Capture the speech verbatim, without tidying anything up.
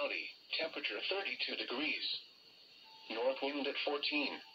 cloudy, temperature thirty-two degrees. North wind at fourteen.